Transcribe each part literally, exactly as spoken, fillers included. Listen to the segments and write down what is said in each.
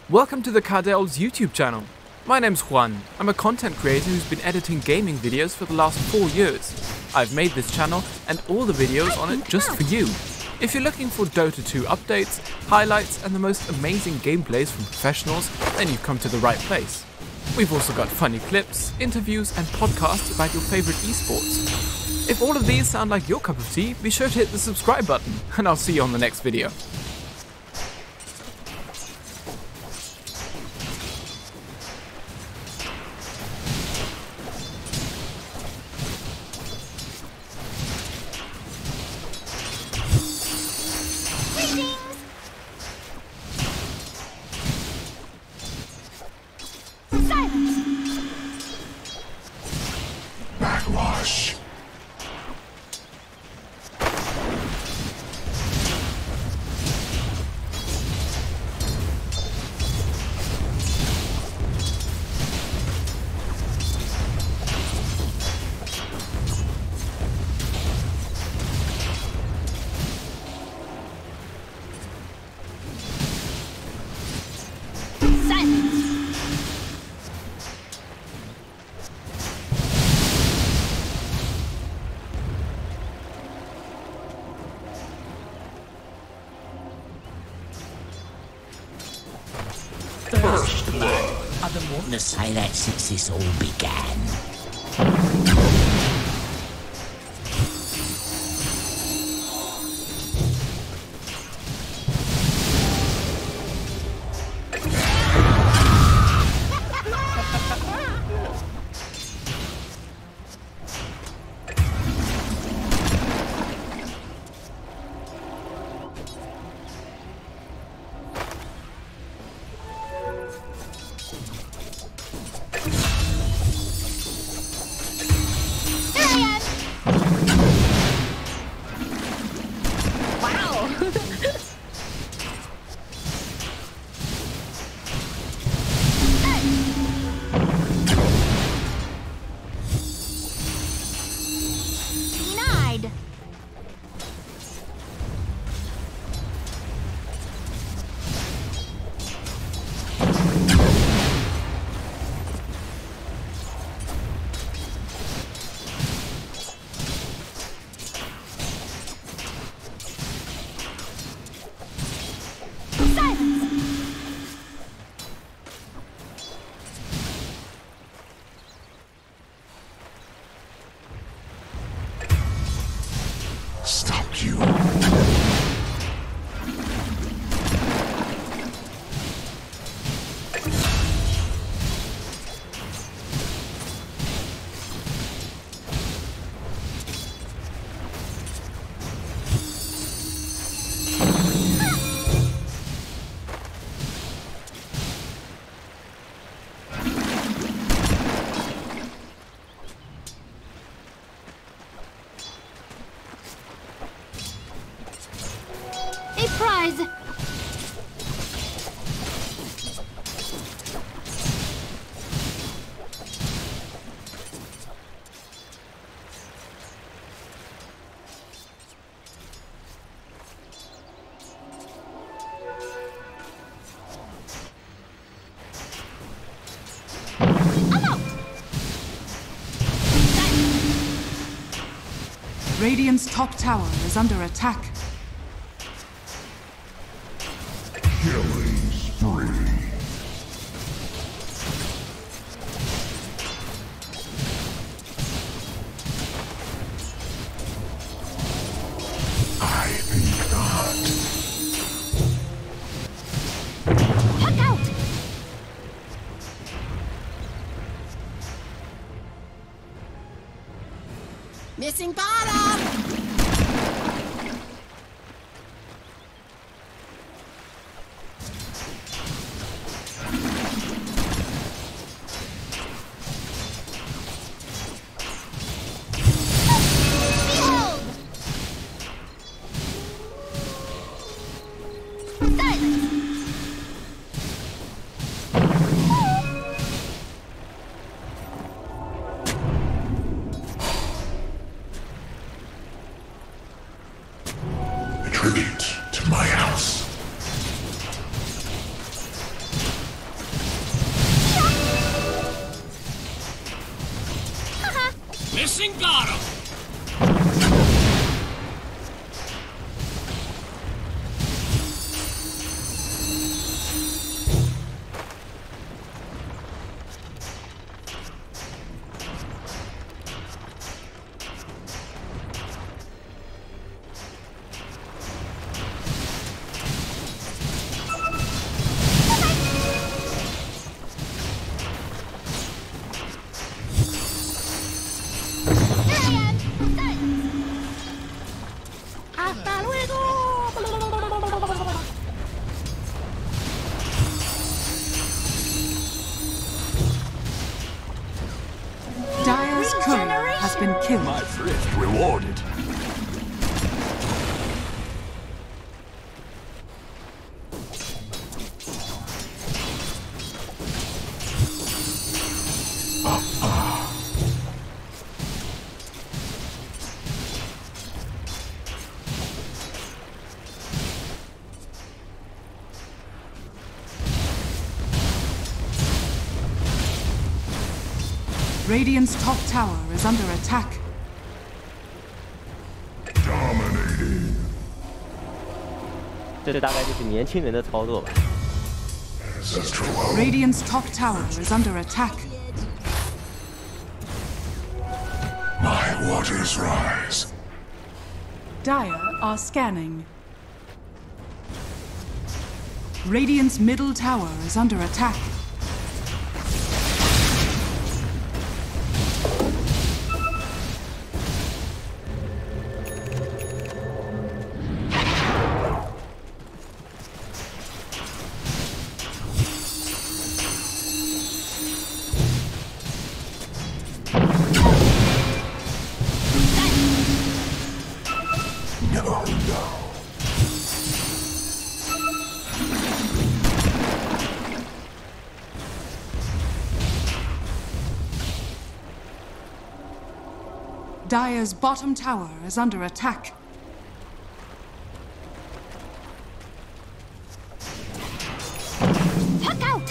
Welcome to the Cardel's YouTube channel. My name's Juan. I'm a content creator who's been editing gaming videos for the last four years. I've made this channel and all the videos on it just for you. If you're looking for Dota two updates, highlights and the most amazing gameplays from professionals, then you've come to the right place. We've also got funny clips, interviews and podcasts about your favorite esports. If all of these sound like your cup of tea, be sure to hit the subscribe button and I'll see you on the next video. Backwash. First blood. I've been wanting to say that since this all began. Stop you. Prize! Radiant's top tower is under attack. Killing spree. I think not. Look out! Missing bottom! Missing bottom! Dire's courier has been killed. My thrift rewarded. Radiant's top tower is under attack. Dominating. 这大概就是年轻人的操作吧。 Ancestral. Radiant's top tower is under attack. My waters rise. Dire are scanning. Radiant's middle tower is under attack. No, no. Dire's bottom tower is under attack. Puck out!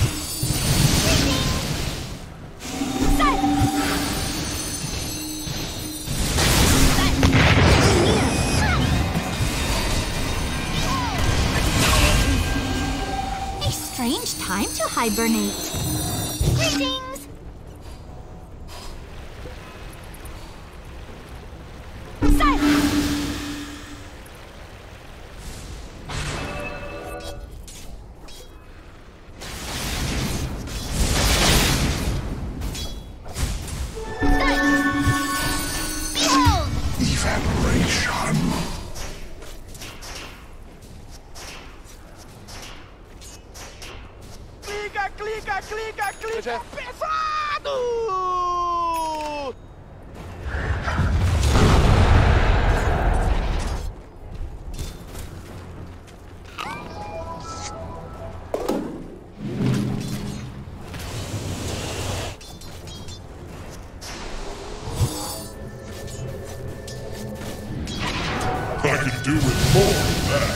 A strange time to hibernate. Greetings! Silence! Behold! Evaporation. Clica, clica, clica, clica, pesado! I can do with more than that.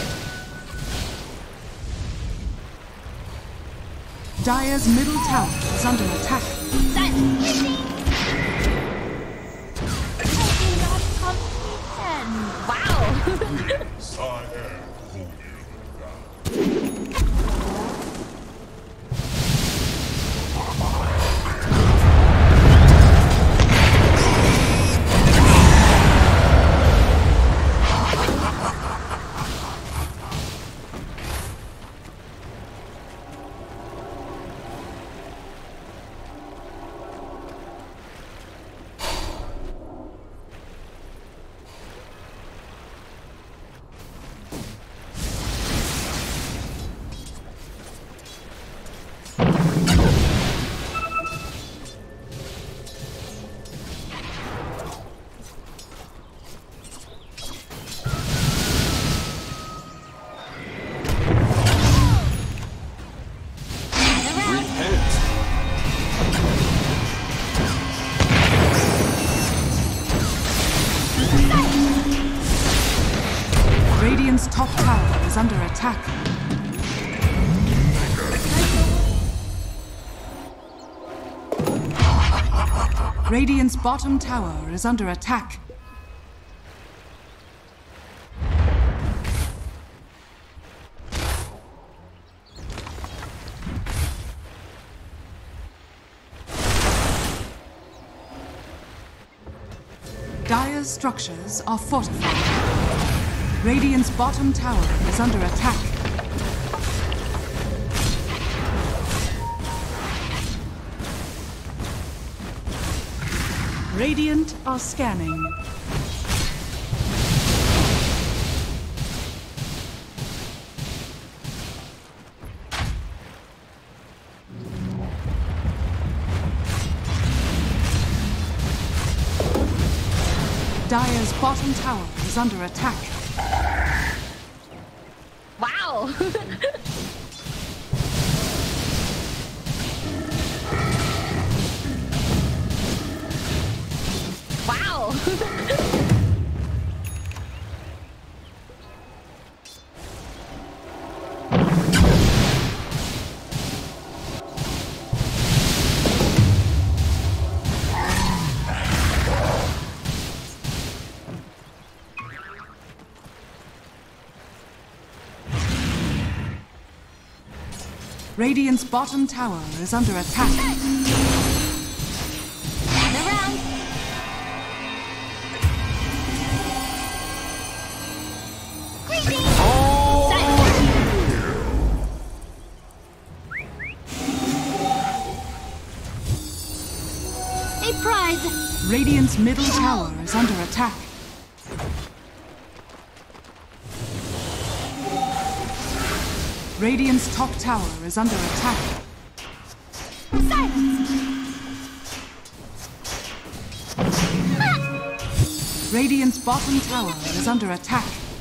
Dire's middle tower is under attack. Wow! Yes, I am holding that. Radiant's top tower is under attack. Radiant's bottom tower is under attack. Dire's structures are fortified. Radiant's bottom tower is under attack. Radiant are scanning. Dire's bottom tower is under attack. Wow! Wow! Radiant's bottom tower is under attack. Gather round! Greetings! A prize! Radiant's middle tower is under attack. Radiant's top tower is under attack. Silence! Radiant's bottom tower is under attack.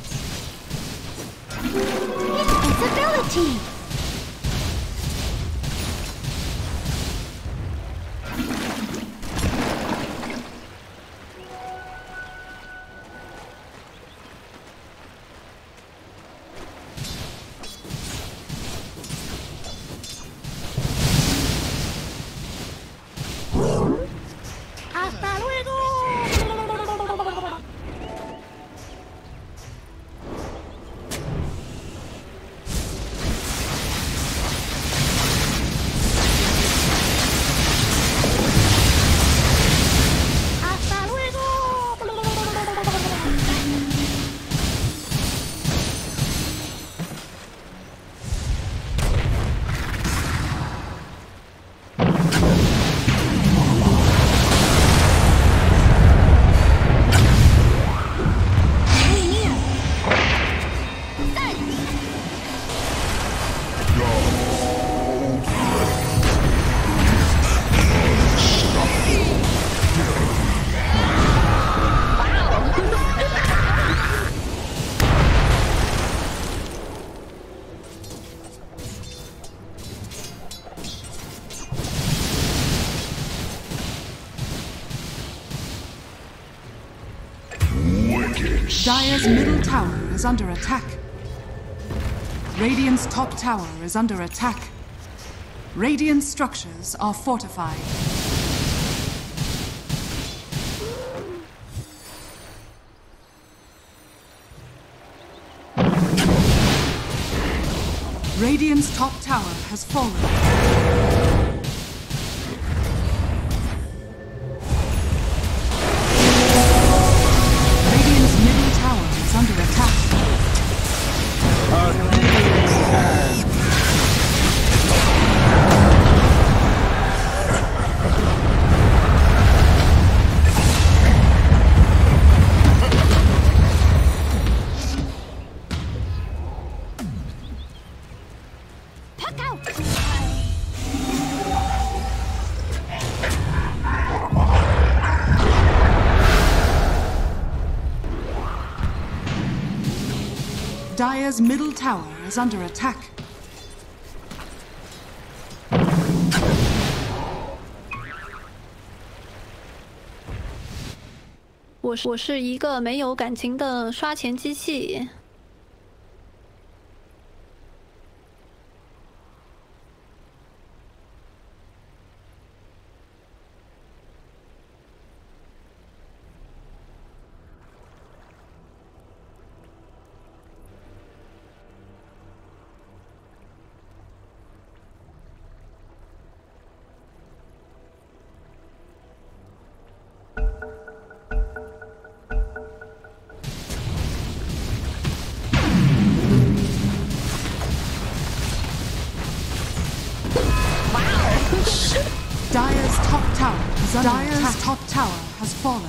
Invincibility! ¡Hasta luego! ¡Hasta luego! Dire's middle tower is under attack. Radiant's top tower is under attack. Radiant structures are fortified. Radiant's top tower has fallen. Under attack. Puck out! Dire's middle tower is under attack. 我是我是一个没有感情的刷钱机器。 top tower is under attack. Dire's top tower has fallen.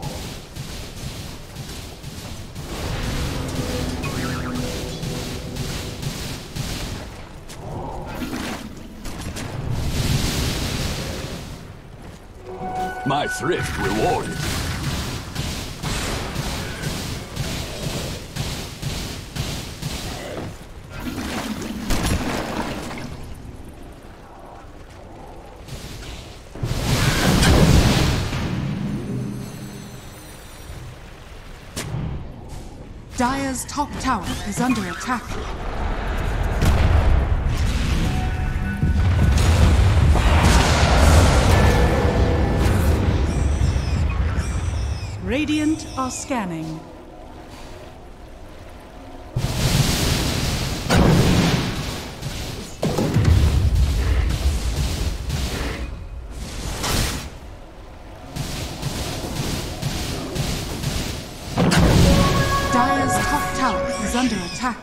My thrift rewarded. Dire's top tower is under attack. Radiant are scanning. Dire's top tower is under attack.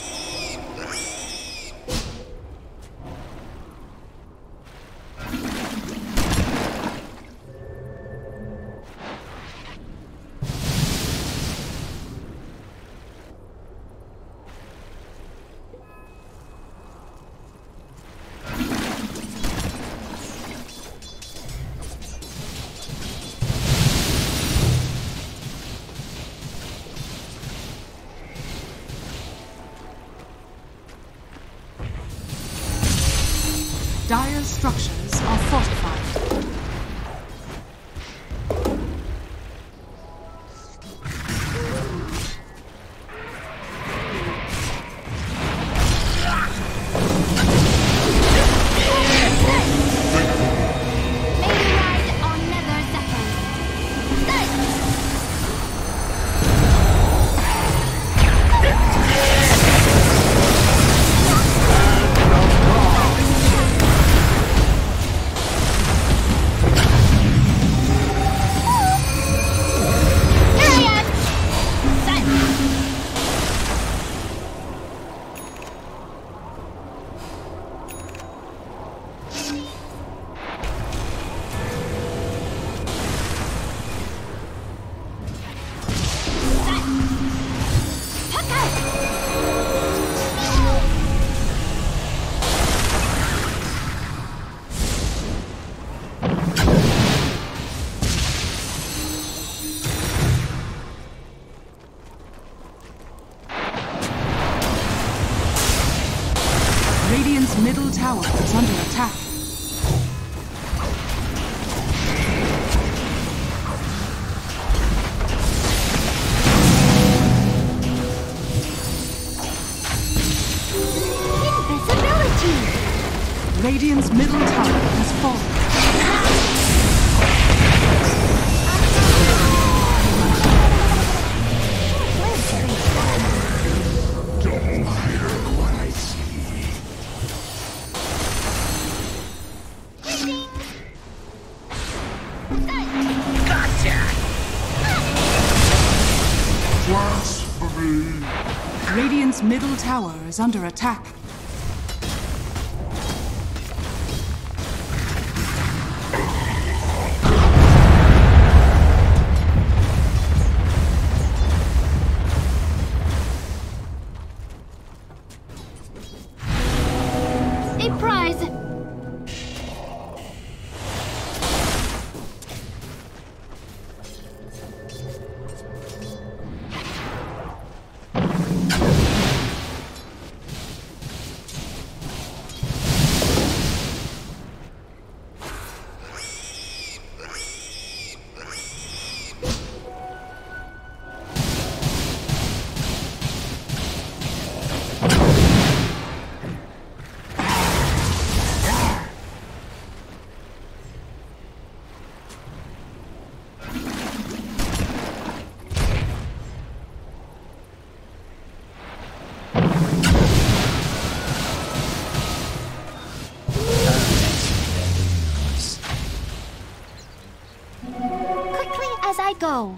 Dire's structures are fortified. Radiant's middle tower is under attack. Invisibility! Radiant's middle tower has fallen. Radiant's middle tower is under attack. A prize! As I go.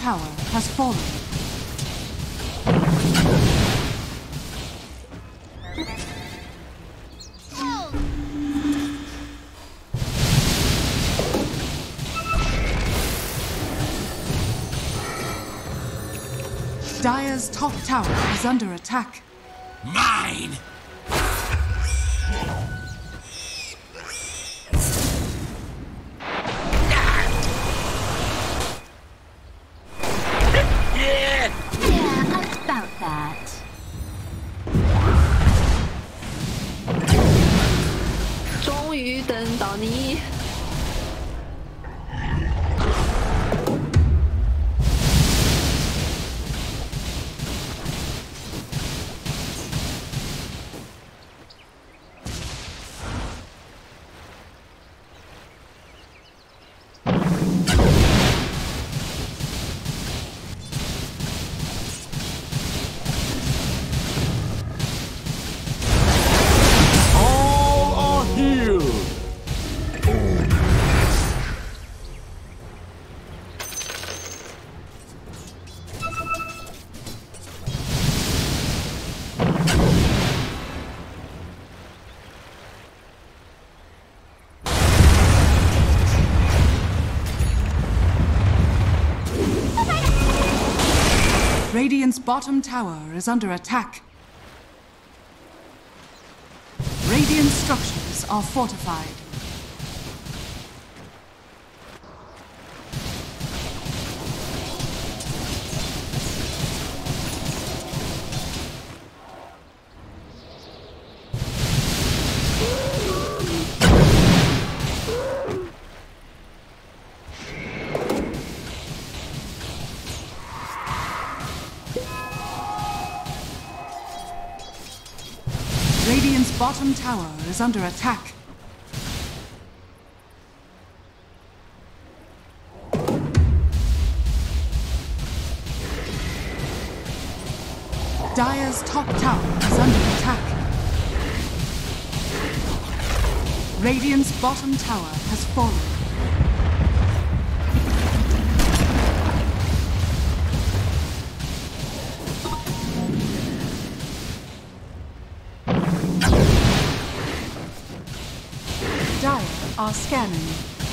tower has fallen. Dire's top tower is under attack. Mine! Yeah, about that. 终于等到你。 Radiant's bottom tower is under attack. Radiant structures are fortified. Radiant's bottom tower is under attack. Dire's top tower is under attack. Radiant's bottom tower has fallen. Dire are scanning.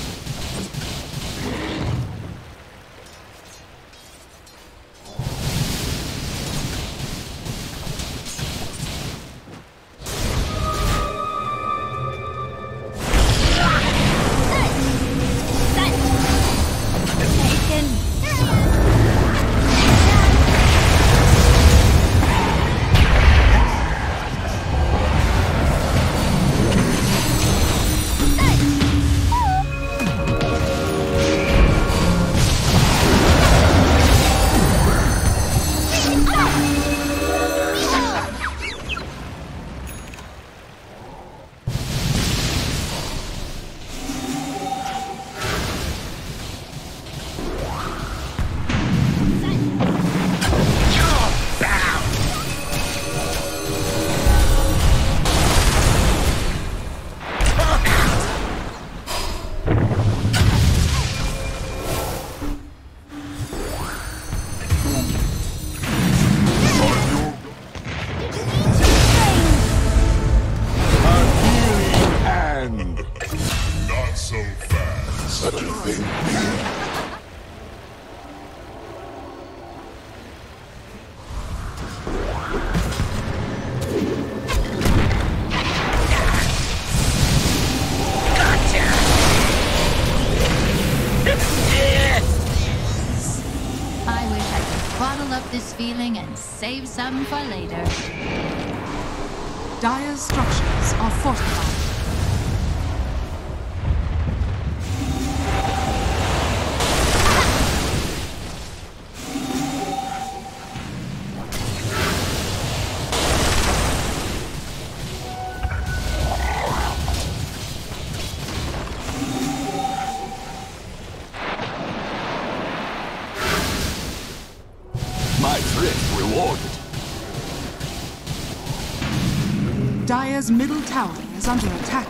This feeling and save some for later. Dire's structures are fortified. My thrift rewarded. Dire's middle tower is under attack.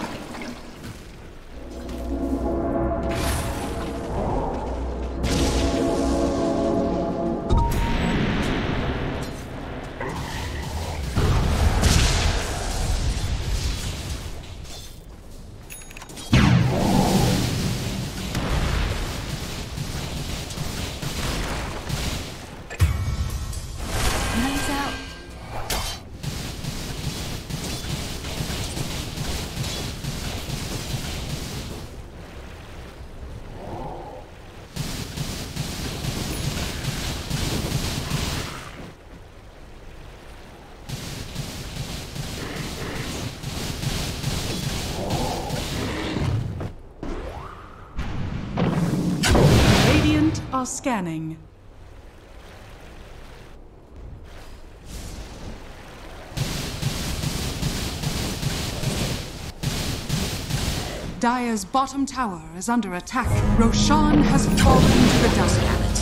are scanning. Dire's bottom tower is under attack. Roshan has fallen to the dust.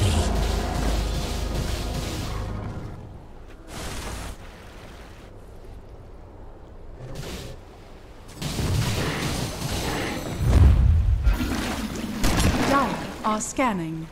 Dire are scanning.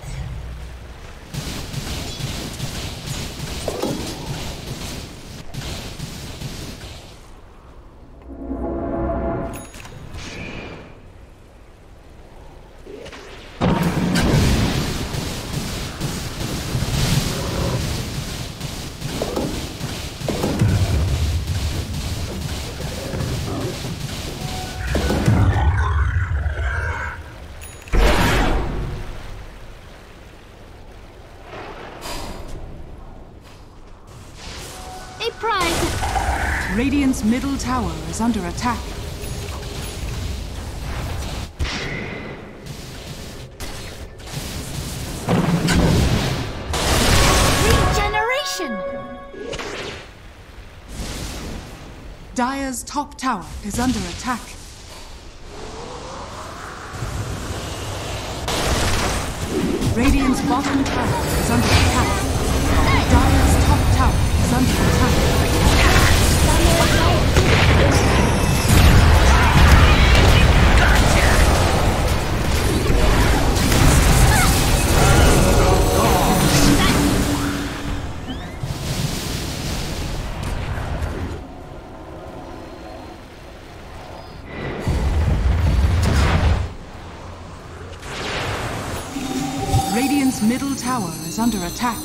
Radiant's middle tower is under attack. Regeneration! Dire's top tower is under attack. Radiant's bottom tower is under attack. Dire's top tower is under attack. Radiant's middle tower is under attack.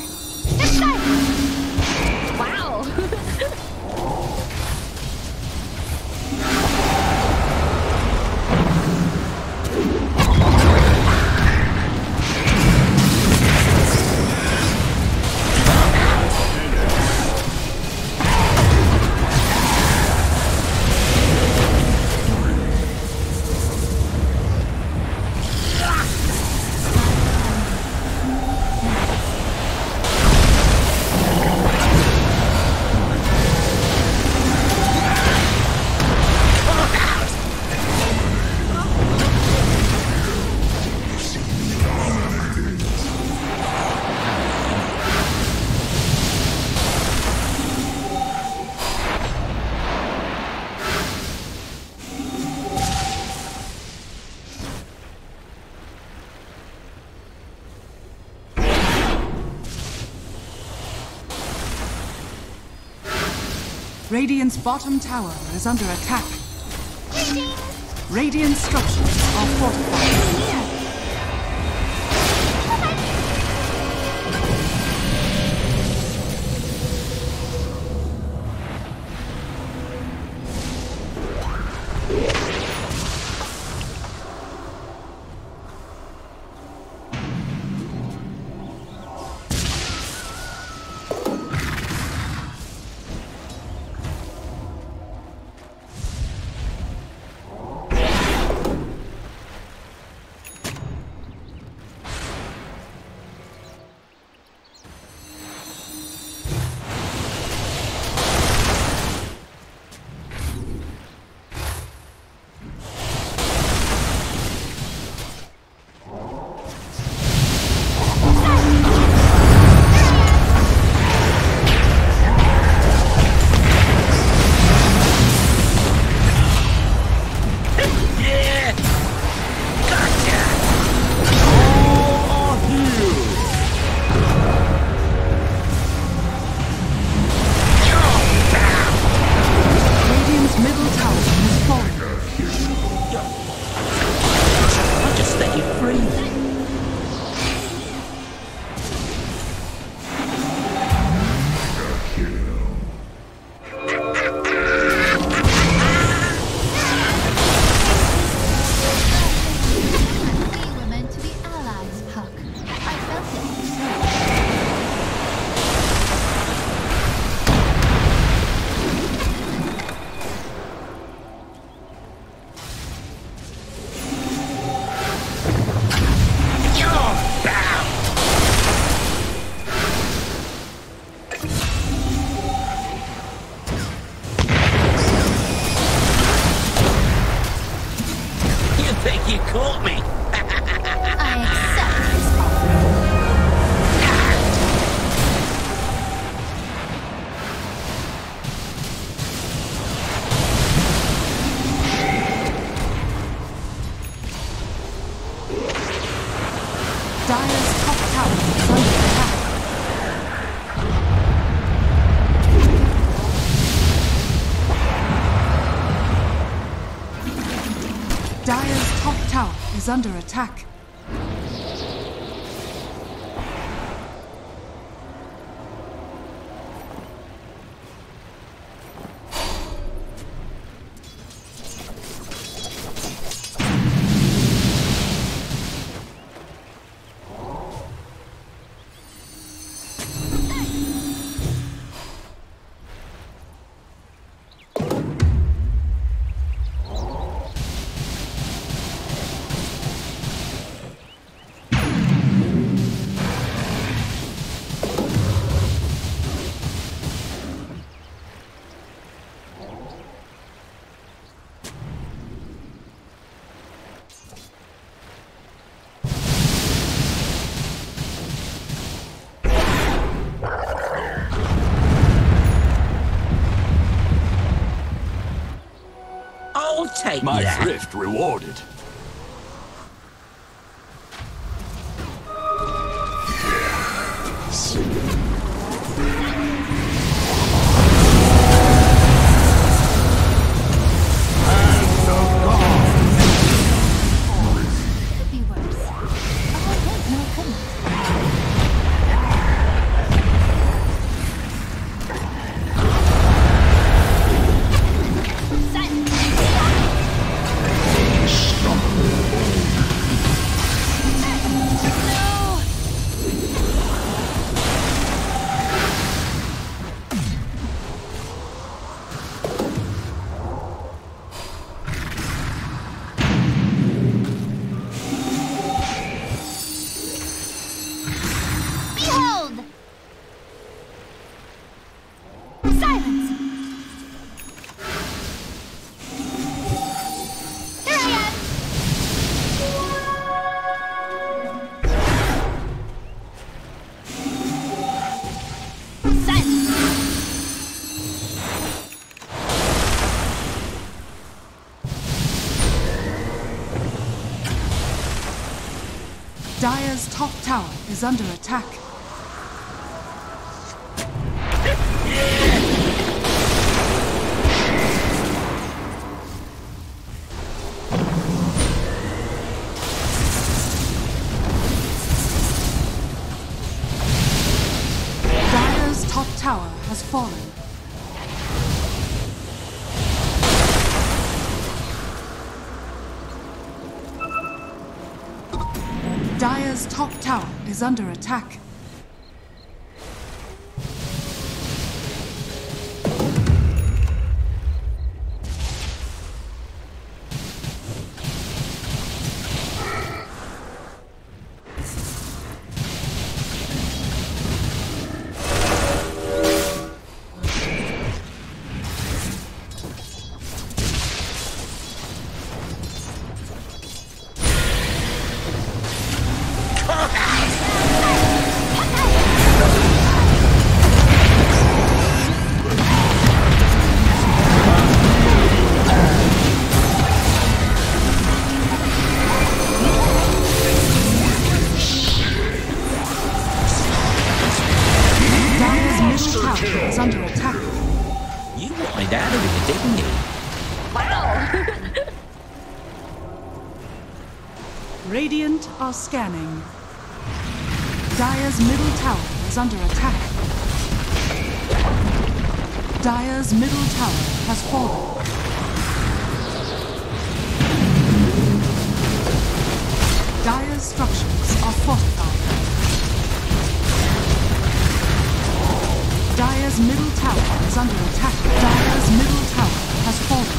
Wow. Radiant's bottom tower is under attack. Radiant structures are fortified. caught me. I accept this offer. Dire's top tower is under attack. Dire's top tower is under attack. I'll take My that. thrift rewarded. Could be worse. Oh, wait, no, it couldn't. Behold! Silence! Here I am! Silence! Dire's top tower is under attack. Dire's top tower has fallen. Dire's top tower is under attack. Is under attack. You wanted out of it, didn't you? Wow! Radiant are scanning. Dire's middle tower is under attack. Dire's middle tower has fallen. Dire's structures are fortified. Dire's middle tower is under attack. Dire's middle tower has fallen.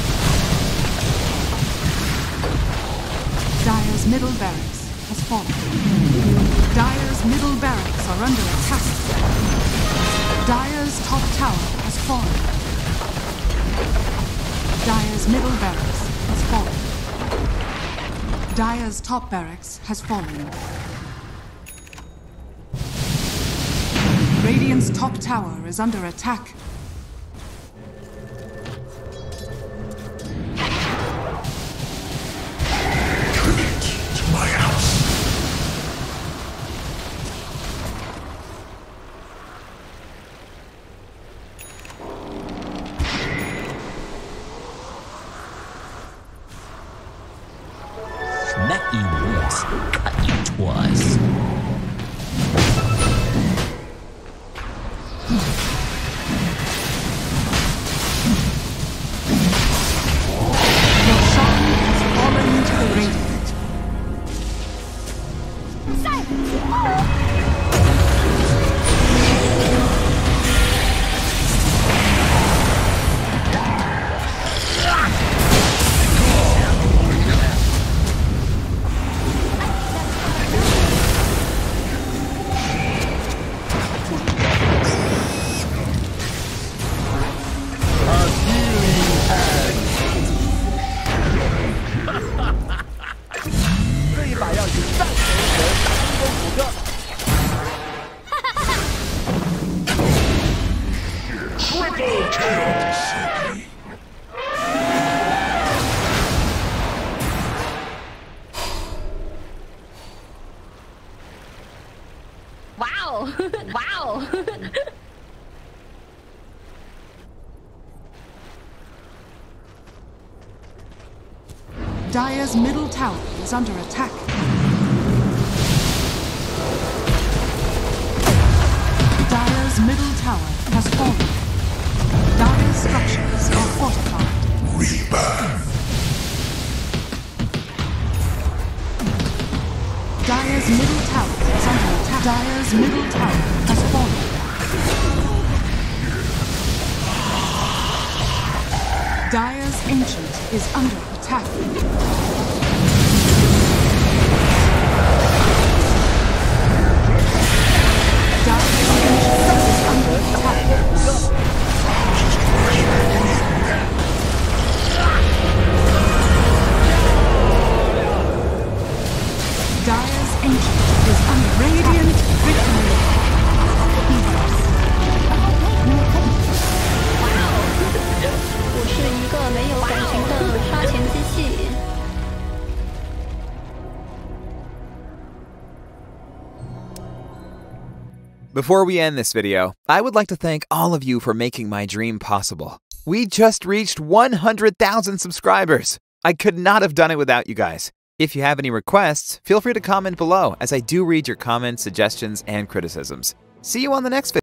Dire's middle barracks has fallen. Dire's middle barracks are under attack. Dire's top tower has fallen. Dire's middle barracks has fallen. Dire's top barracks has fallen. Radiant's top tower is under attack. Tribute to my house. Smack you once, cut you twice. Your shrine has fallen to the radiant. Triple kill. Wow! Wow! Dire's middle tower is under attack. Dire's middle tower has fallen. Dire's structures are fortified. Rebirth. Dire's middle tower is under attack. Dire's middle tower has fallen. Dire's ancient is under attack. Dire's ancient is under attack. Dire's ancient is under radiant victory. Heroes. 我是一个没有感情的刷钱机器。 Before we end this video, I would like to thank all of you for making my dream possible. We just reached one hundred thousand subscribers. I could not have done it without you guys. If you have any requests, feel free to comment below, as I do read your comments, suggestions, and criticisms. See you on the next video.